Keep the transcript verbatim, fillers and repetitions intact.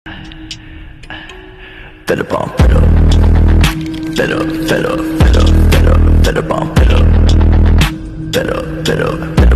Better bump it up. Better, better, better, better, better bump it up. Better, better, better.